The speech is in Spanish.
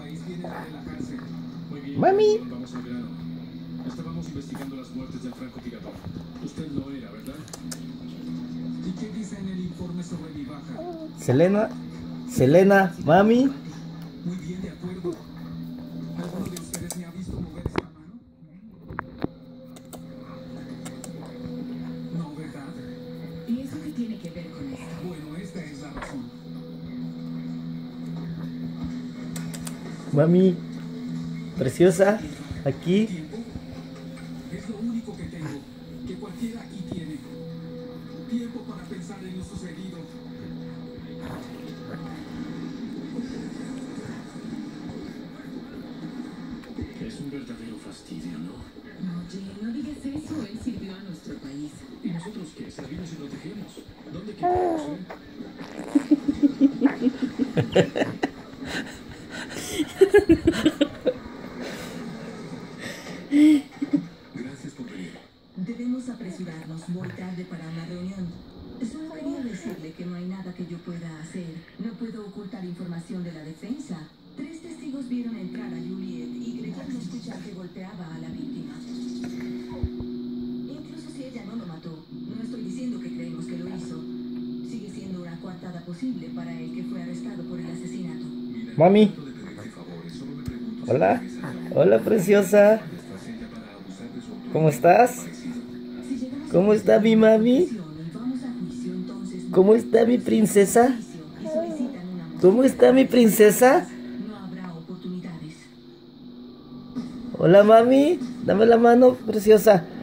Mami. Vamos al grano. Estábamos investigando las muertes del francotirador. Usted no era, ¿verdad? ¿Y qué dice en el informe sobre mi baja? Selena, mami. Muy bien, de acuerdo. ¿Alguno de ustedes me ha visto mover esta mano? No, ¿verdad? ¿Y eso qué tiene que ver con esto? Bueno, esta es la razón. Mami. Preciosa. Aquí. Tiempo es lo único que tengo, que cualquiera aquí tiene. Tiempo para pensar en lo sucedido. Es un verdadero fastidio, ¿no? Oye, no digas eso, él sirvió a nuestro país. ¿Y nosotros qué? Servimos y protegemos. ¿Dónde quedamos, Gracias por venir. Debemos apresurarnos, muy tarde para una reunión. Solo quería decirle que no hay nada que yo pueda hacer. No puedo ocultar información de la defensa. 3 testigos vieron entrar a Juliet y creyeron escuchar que golpeaba a la víctima. Incluso si ella no lo mató, no estoy diciendo que creemos que lo hizo. Sigue siendo una coartada posible para el que fue arrestado por el asesinato. Mami. Hola. Hola, preciosa. ¿Cómo estás? ¿Cómo está mi mami? ¿Cómo está mi princesa? ¿Cómo está mi princesa? No habrá oportunidades. Hola, mami. Dame la mano, preciosa.